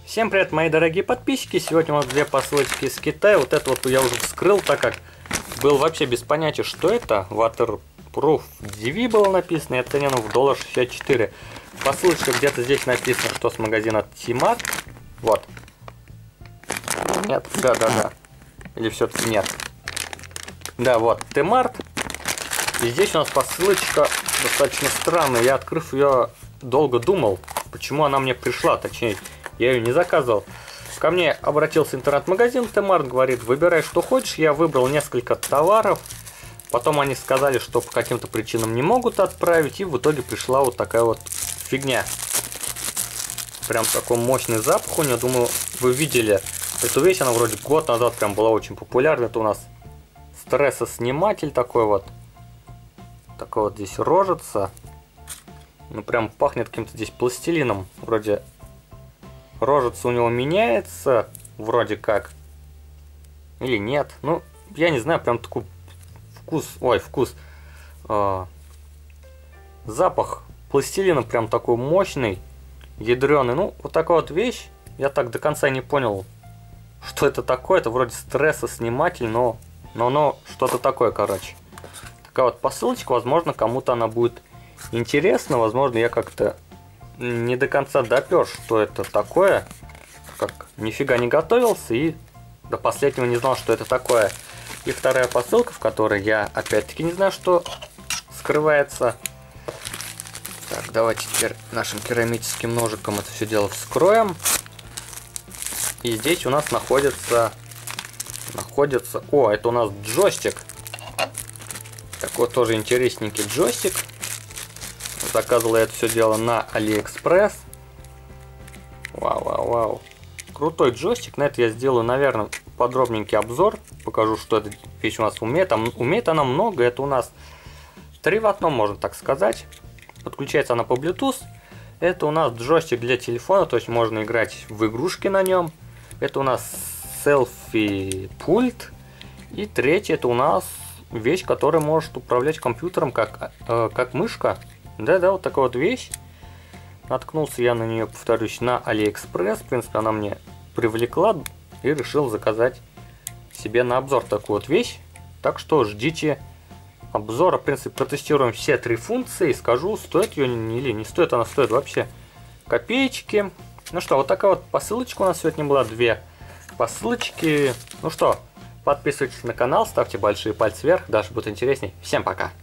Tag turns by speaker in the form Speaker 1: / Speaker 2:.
Speaker 1: Всем привет, мои дорогие подписчики. Сегодня у нас две посылочки из Китая. Вот это вот я уже вскрыл, так как был вообще без понятия, что это. Waterproof DV было написано и оценено в $64. Посылочка где-то здесь написано, что с магазина T-Mart. Вот. Нет, да. Или все-таки нет. Да, вот, T-Mart. И здесь у нас посылочка достаточно странная. Я, открыв ее, долго думал, почему она мне пришла. Точнее, я ее не заказывал. Ко мне обратился интернет-магазин T-Mart, говорит, выбирай, что хочешь. Я выбрал несколько товаров. Потом они сказали, что по каким-то причинам не могут отправить. И в итоге пришла вот такая вот фигня. Прям такой мощный запах у нее. Думаю, вы видели эту вещь. Она вроде год назад прям была очень популярна. Это у нас стрессосниматель такой вот. Такой вот здесь рожица. Ну прям пахнет каким-то здесь пластилином. Вроде рожица у него меняется. Вроде как. Или нет. Ну, я не знаю, прям такой вкус. Запах пластилина прям такой мощный, ядреный. Ну, вот такая вот вещь. Я так до конца не понял, что это такое. Это вроде стрессосниматель, но что-то такое, короче. Такая вот посылочка. Возможно, кому-то она будет интересна. Возможно, я как-то не до конца допер, что это такое. Как нифига не готовился и до последнего не знал, что это такое. И вторая посылка, в которой я опять-таки не знаю, что скрывается. Так, давайте теперь нашим керамическим ножиком это все дело вскроем. И здесь у нас находится... О, это у нас джойстик. Такой тоже интересненький джойстик. Заказывал я это все дело на AliExpress. Вау. Крутой джойстик. На это я сделаю, наверное, подробненький обзор. Покажу, что эта вещь у нас умеет. Умеет она много. Это у нас 3 в одном, можно так сказать. Подключается она по Bluetooth. Это у нас джойстик для телефона. То есть можно играть в игрушки на нем. Это у нас селфи-пульт. И третье, это у нас вещь, которая может управлять компьютером как мышка. Да, вот такая вот вещь. Наткнулся я на нее, повторюсь, на AliExpress. В принципе, она мне привлекла и решил заказать себе на обзор такую вот вещь. Так что ждите обзора. В принципе, протестируем все 3 функции и скажу, стоит ее или не стоит. Она стоит вообще копеечки. Ну что, вот такая вот посылочка у нас сегодня была. 2 посылочки. Ну что, подписывайтесь на канал, ставьте большие пальцы вверх, даже будет интересней. Всем пока!